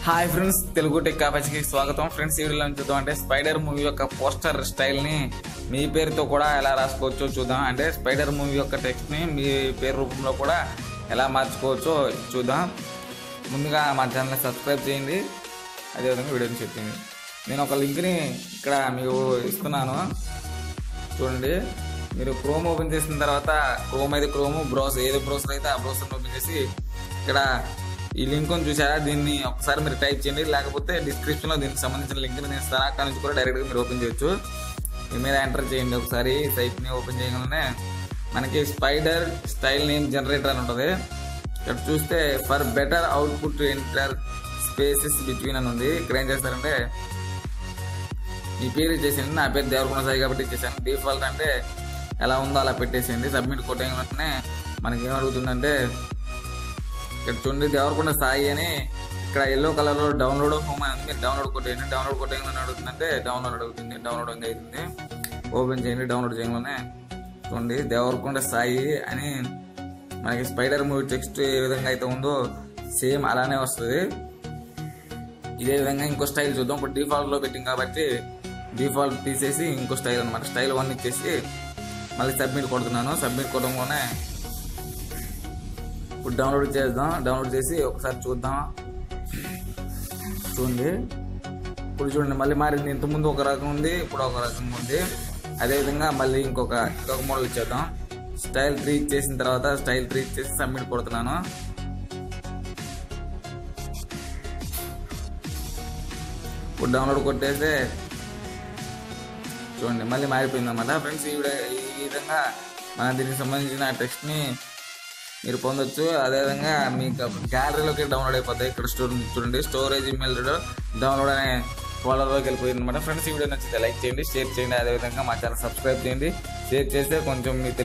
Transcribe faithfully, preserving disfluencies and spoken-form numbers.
Hi friends, Telugu tech కాపేజ్కి స్వాగతం. Friends, ఈ వీడియోలో చూద్దాం అంటే స్పైడర్ మూవీ యొక్క పోస్టర్ స్టైల్ ని మీ పేరుతో కూడా ఎలా రాసుకోవచ్చో చూద్దాం. అంటే స్పైడర్ మూవీ యొక్క టెక్స్ట్ ని మీ పేరు రూపంలో కూడా ఎలా మార్చుకోవచ్చో చూద్దాం. ముందుగా మా ఛానల్ని సబ్స్క్రైబ్ చేయండి, అదేవిధంగా వీడియోని చెప్పింది. నేను ఒక లింక్ని ఇక్కడ మీకు ఇస్తున్నాను, చూడండి. మీరు క్రోమ్ ఓపెన్ చేసిన తర్వాత క్రోమ్ అయితే క్రోమ్ బ్రౌజర్ ఏది బ్రౌజర్ అయితే ఆ బ్రౌజర్ని ఓపెన్ చేసి ఇక్కడ ఈ లింక్ చూసారా, దీన్ని ఒకసారి మీరు టైప్ చేయండి. లేకపోతే డిస్క్రిప్షన్లో దీనికి సంబంధించిన లింక్ నేను ఇస్తాను, అక్కడ నుంచి కూడా డైరెక్ట్గా మీరు ఓపెన్ చేయొచ్చు. దీని మీద ఎంటర్ చేయండి. ఒకసారి సైట్ని ఓపెన్ చేయగానే మనకి స్పైడర్ స్టైల్ నేమ్ జనరేటర్ అని ఉంటుంది. ఇక్కడ చూస్తే for better output enter spaces between అని ఉంది. ఇక్కడ ఏం చేస్తారంటే మీ పేరు ఇచ్చేసేయండి. నా పేరు దేవరకొండ సాయి కాబట్టి ఇచ్చేసాను. డిఫాల్ట్ అంటే ఎలా ఉందో అలా పెట్టేసేయండి. సబ్మిట్ కొట్టేయగానే మనకి ఏం అడుగుతుందంటే ఇక్కడ చూడండి, దేవరకొండ సాయి అని ఇక్కడ ఎల్లో కలర్ లో డౌన్లోడ్ హోమ్ అని ఉంది. మీరు డౌన్లోడ్ కొట్టేయండి. డౌన్లోడ్ కొట్టేయగానే అడుగుతుందంటే డౌన్లోడ్ అడుగుతుంది. డౌన్లోడ్ ఇంకా అవుతుంది. ఓపెన్ చేయండి. డౌన్లోడ్ చేయగానే చూడండి, దేవరకొండ సాయి అని మనకి స్పైడర్ మూవీ టెక్స్ట్ ఏ విధంగా అయితే ఉందో సేమ్ అలానే వస్తుంది. ఇదే విధంగా ఇంకో స్టైల్ చూద్దాం. ఇప్పుడు డిఫాల్ట్ లో పెట్టింది కాబట్టి డిఫాల్ట్ తీసేసి ఇంకో స్టైల్ అనమాట, స్టైల్ వన్ ఇచ్చేసి మళ్ళీ సబ్మిట్ కొడుతున్నాను. సబ్మిట్ కొట్టడంలోనే ఇప్పుడు డౌన్లోడ్ చేద్దాం. డౌన్లోడ్ చేసి ఒకసారి చూద్దాం. చూడండి, ఇప్పుడు చూడండి మళ్ళీ మారింది. ఇంతకుముందు ఒక రకం ఉంది, ఇప్పుడు ఒక రకం ఉంది. అదేవిధంగా మళ్ళీ ఇంకొక ఇంకొక మోడల్ ఇచ్చేద్దాం. స్టైల్ త్రీ ఇచ్చేసిన తర్వాత స్టైల్ త్రీ ఇచ్చేసి సబ్మిట్ కొడుతున్నాను. ఇప్పుడు డౌన్లోడ్ కొట్టేస్తే చూడండి మళ్ళీ మారిపోయింది అన్నమాట. ఫ్రెండ్స్, ఈ ఈ విధంగా మన దీనికి సంబంధించిన టెక్స్ట్ని మీరు పొందొచ్చు. అదేవిధంగా మీకు గ్యాలరీలోకి డౌన్లోడ్ అయిపోతాయి. ఇక్కడ స్టోర్ చూడండి, స్టోరేజ్ ఇమెయిల్ డౌన్లోడ్ అనే ఫోల్డర్లోకి వెళ్ళిపోయింది అనమాట. ఫ్రెండ్స్, ఈ వీడియో నచ్చితే లైక్ చేయండి, షేర్ చేయండి. అదేవిధంగా మా ఛానల్ సబ్స్క్రైబ్ చేయండి. షేర్ చేస్తే కొంచెం మీ